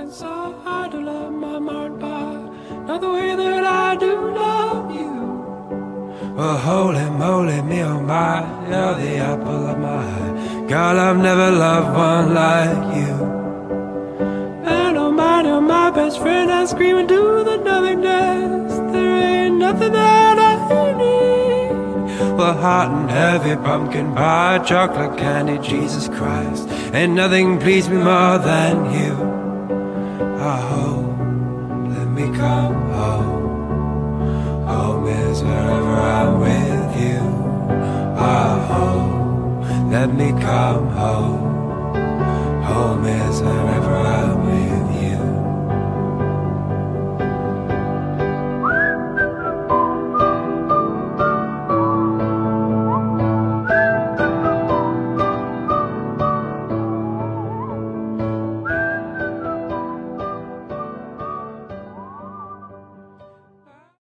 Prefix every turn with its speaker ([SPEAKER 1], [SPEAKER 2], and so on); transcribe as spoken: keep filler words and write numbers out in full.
[SPEAKER 1] trying so hard to love my heart, but not the way that I do love you. Well, holy moly, me oh my, you're the apple of my eye. Girl, I've never loved one like you. And oh my, you're my best friend, I scream into the nothingness. There ain't nothing that I need. Well, hot and heavy, pumpkin pie, chocolate candy, Jesus Christ, ain't nothing please me more than you. Oh, let me come home. Home is wherever I'm with you. Oh, let me come home.